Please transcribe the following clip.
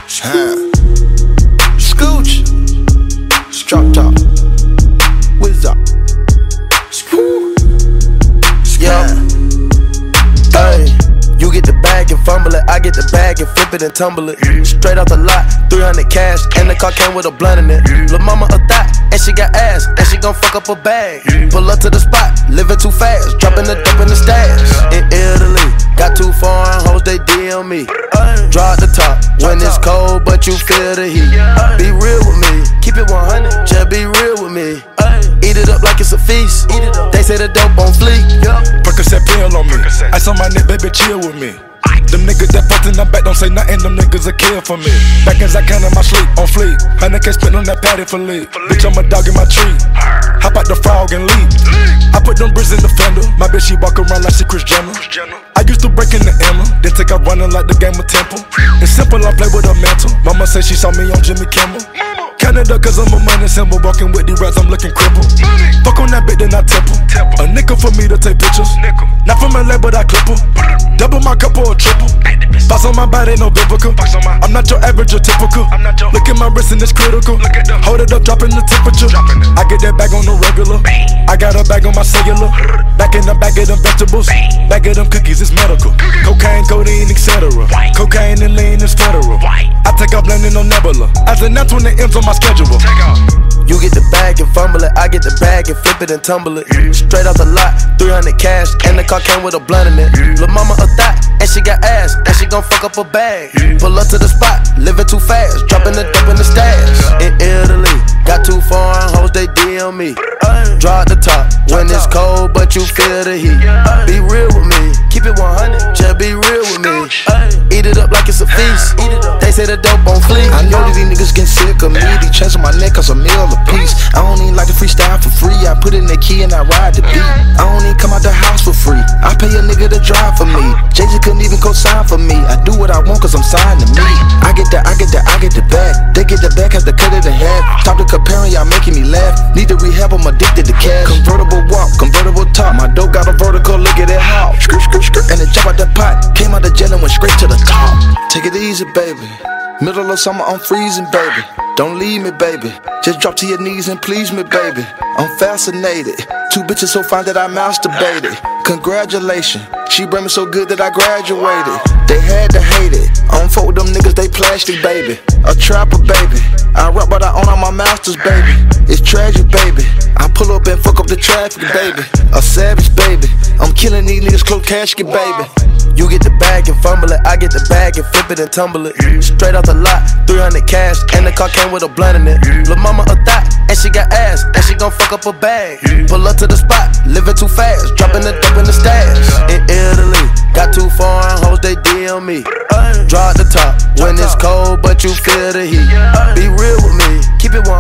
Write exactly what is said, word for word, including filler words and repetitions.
Huh. Scooch. Drop top. Whiz up. Yeah. Hey. You get the bag and fumble it, I get the bag and flip it and tumble it. Straight off the lot, three hundred cash, and the car came with a blunt in it. Lil' mama a thot, and she got ass, and she gon' fuck up a bag. Pull up to the spot, living too fast, dropping the dope in the stash. In Italy, got two foreign hoes, they D M me. Drop the top, when it's cold, but you feel the heat. Be real with me, keep it one hundred, just be real with me. Eat it up like it's a feast, they say the dope on fleek. Percocet pill on me, ice on my neck, baby, chill with me. Them niggas that fucked in the back don't say nothing, them niggas a kill for me. Back as I count in my sleep, on fleek. Hundred K spent on that patty for lead. Bitch, I'm a dog in my tree. Hop out the frog and leave. I put them bricks in the fender. My bitch, she walk around like she Kris Jenner. I used to break in the Emma, then take out running like the game of Temple. It's simple, I play with a mantle. Mama said she saw me on Jimmy Kimmel. Canada, cause I'm a money symbol. Walking with these rats, I'm looking crippled. Fuck on that bitch, then I temple. A nickel for me to take pictures. Not from L A, but I clip her. Double my cup or a triple. Box on my body, no biblical. I'm not your average or typical. Look at my wrist and it's critical. Hold it up, dropping the temperature. I get that bag on the regular. I got a bag on my cellular. Back in the bag of them vegetables. Bag of them cookies, it's medical. Cocaine, codeine, et cetera. Cocaine and lean is federal. I take off landing on Nebula. As an that's when the M's on my schedule. You get the bag and fumble it, I get the bag and flip it and tumble it. Straight off the lot, three hundred cash, and the car came with a blunt in it. Lil' mama a thot, and she got ass, and she gon' fuck up a bag. Pull up to the spot, living too fast, dropping the dope in the stash. In Italy, got two foreign hoes, they D M me. Drop the top, when it's cold, but you feel the heat. Be real with me, keep it one hundred, just be real with me. Eat it up like it's a feast, they say the dope on fleek. I know that these niggas getting sick of me. These chains on my neck cause a meal a piece. I don't even like to freestyle for free. I put in the key and I ride the beat. I don't even come out the house for free. I pay a nigga to drive for me. Jay-Z couldn't even co-sign for me. I do what I want cause I'm signed to me. I get the, I get the, I get the bag. They get the bag, have to cut it in half. Stop the comparing, y'all making me laugh. Need to rehab, I'm addicted to cash. Convertible walk, convertible top. My dope got a vertical, look at it how. Skirt, skirt, skirt, and it jump out the pot. Came out the jail and went straight to the top. Take it easy, baby. Middle of summer, I'm freezing, baby. Don't leave me, baby. Just drop to your knees and please me, baby. I'm fascinated. Two bitches so fine that I masturbated. Congratulations. She bring me so good that I graduated. They had to hate it. I don't fuck with them niggas, they plastic, baby. A trapper, baby. I rap, but I own all my masters, baby. It's tragic, baby. I pull up and fuck up the traffic, baby. A savage, baby. I'm killing these niggas, close casket, baby. You get the bag and fumble it, I get the bag and flip it and tumble it. Straight off the lot, three hundred cash, and the car came with a blunt in it. Lil' mama a thot, and she got ass, and she gon' fuck up a bag. Pull up to the spot, living too fast, dropping the dope in the stash. In Italy, got two foreign hoes, they D M me. Drop the top, when it's cold, but you feel the heat. Be real with me, keep it one